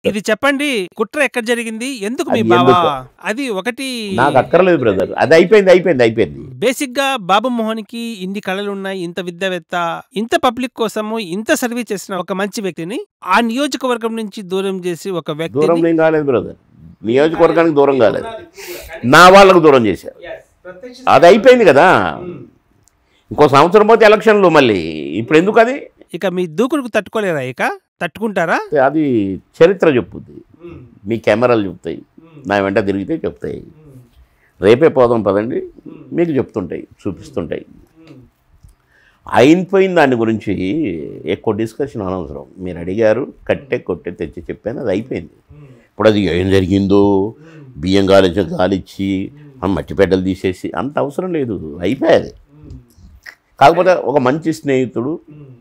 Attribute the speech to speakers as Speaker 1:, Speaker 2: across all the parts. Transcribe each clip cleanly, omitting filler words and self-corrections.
Speaker 1: ఇది చెప్పండి, కుట్ర ఎక్కడ జరిగింది, ఎందుకు మీ బావ అది ఒకటి
Speaker 2: నాకు అక్కర్లేదు బ్రదర్, అది అయిపోయింది.
Speaker 1: బేసిక్ గా బాబు మోహన్ కి ఇన్ని కళలు ఉన్నాయి, ఇంత విద్యావేత్త, ఇంత పబ్లిక్ కోసము ఇంత సర్వీస్ చేసిన ఒక మంచి వ్యక్తిని ఆ నియోజకవర్గం నుంచి దూరం చేసి ఒక వ్యక్తి
Speaker 2: దూరం ఏం కాలేదు బ్రదర్, నియోజకవర్గానికి దూరం కాలేదు, నా వాళ్ళకు దూరం చేశారు. అది అయిపోయింది కదా, ఇంకో సంవత్సరం పోతే ఎలక్షన్లు మళ్ళీ, ఇప్పుడు ఎందుకు అది?
Speaker 1: ఇక మీ దూకుడుకు తట్టుకోలేరా? ఇక తట్టుకుంటారా?
Speaker 2: అది చరిత్ర చెప్పుద్ది, మీ కెమెరాలు చెప్తాయి, నా వెంట తిరిగితే చెప్తాయి. రేపే పోదాం పదండి, మీకు చెప్తుంటాయి, చూపిస్తుంటాయి. అయిపోయిన దాని గురించి ఎక్కువ డిస్కషన్ అనవసరం. మీరు అడిగారు, కట్టే కొట్టే తెచ్చి చెప్పాను, అది అయిపోయింది. ఇప్పుడు అది ఏం జరిగిందో, బియ్యం గాలిచ్చి మట్టిపెట్టలు తీసేసి అంత అవసరం లేదు, అయిపోయేది. కాకపోతే ఒక మంచి స్నేహితుడు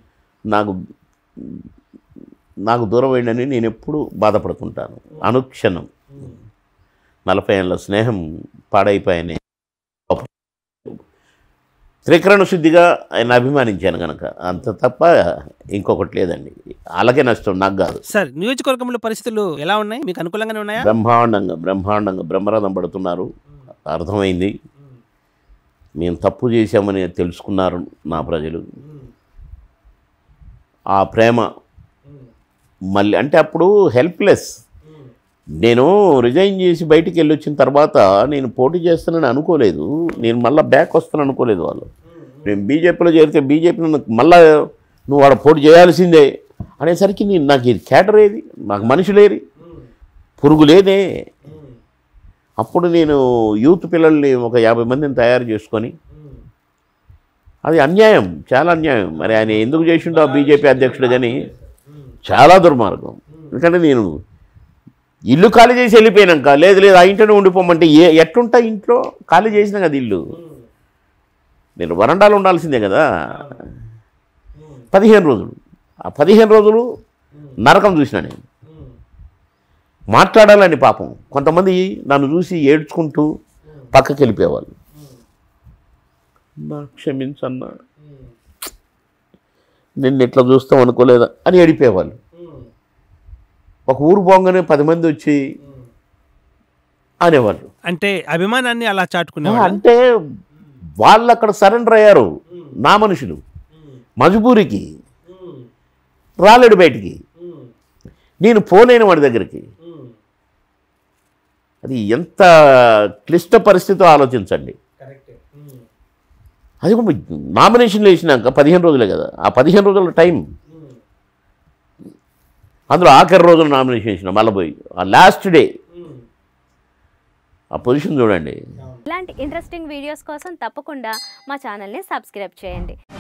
Speaker 2: నాకు దూరం అయిందని నేను ఎప్పుడు బాధపడుతుంటాను అనుక్షణం. 40 ఏళ్ళ స్నేహం పాడైపోయానే, త్రికరణ శుద్ధిగా ఆయన అభిమానించాను కనుక, అంత తప్ప ఇంకొకటి లేదండి. అలాగే నష్టం, నాకు కాదు.
Speaker 1: సార్, నియోజకవర్గంలో పరిస్థితులు ఎలా ఉన్నాయి? మీకు అనుకూలంగానే ఉన్నాయా?
Speaker 2: బ్రహ్మాండంగా బ్రహ్మరథం పడుతున్నారు. అర్థమైంది, మేము తప్పు చేశామని తెలుసుకున్నారు నా ప్రజలు. ఆ ప్రేమ మళ్ళీ, అంటే అప్పుడు హెల్ప్లెస్. నేను రిజైన్ చేసి బయటికి వెళ్ళి వచ్చిన తర్వాత నేను పోటీ చేస్తానని అనుకోలేదు, నేను మళ్ళీ బ్యాక్ వస్తాను అనుకోలేదు. వాళ్ళు నేను బీజేపీలో చేరితే బీజేపీ మళ్ళీ నువ్వు వాడు పోటీ చేయాల్సిందే అనేసరికి నాకు ఇది క్యాటర్ ఏది, నాకు మనిషి లేరు, పురుగు లేదే. అప్పుడు నేను యూత్ పిల్లల్ని ఒక 50 మందిని తయారు చేసుకొని, అది అన్యాయం, చాలా అన్యాయం. మరి ఆయన ఎందుకు చేసిండో బీజేపీ అధ్యక్షుడు, కానీ చాలా దుర్మార్గం. ఎందుకంటే నేను ఇల్లు ఖాళీ చేసి వెళ్ళిపోయినాక, లేదు ఆ ఇంట్లోనే ఉండిపోమంటే ఎట్లుంటా? ఇంట్లో ఖాళీ చేసినా కదా ఇల్లు, నేను వరండాలో ఉండాల్సిందే కదా. 15 రోజులు, ఆ 15 రోజులు నరకం చూసినా నేను. మాట్లాడాలని పాపం కొంతమంది నన్ను చూసి ఏడ్చుకుంటూ పక్కకి వెళ్ళిపోయేవాళ్ళు. నాకు క్షమించన్నా, నిన్ను ఎట్లా చూస్తాం అనుకోలేదా అని ఏడిపోయేవాళ్ళు. ఒక ఊరు పోగానే 10 మంది వచ్చి అనేవాళ్ళు.
Speaker 1: అంటే అభిమానాన్ని అలా చాటుకునే,
Speaker 2: అంటే వాళ్ళు అక్కడ సరెండర్ అయ్యారు. నా మనుషులు మజబూరికి రాలేడు బయటికి, నేను పోలేను వాడి దగ్గరికి. అది ఎంత క్లిష్ట పరిస్థితితో ఆలోచించండి. అది కూడా నామినేషన్లు వేసినాక 15 రోజులే కదా, ఆ 15 రోజుల టైం, అందులో ఆఖరి రోజున నామినేషన్ వేసిన మళ్ళీ పోయి ఆ లాస్ట్ డే ఆ పొజిషన్ చూడండి.
Speaker 3: ఇలాంటి ఇంట్రెస్టింగ్ వీడియోస్ కోసం తప్పకుండా మా ఛానల్ని సబ్స్క్రైబ్ చేయండి.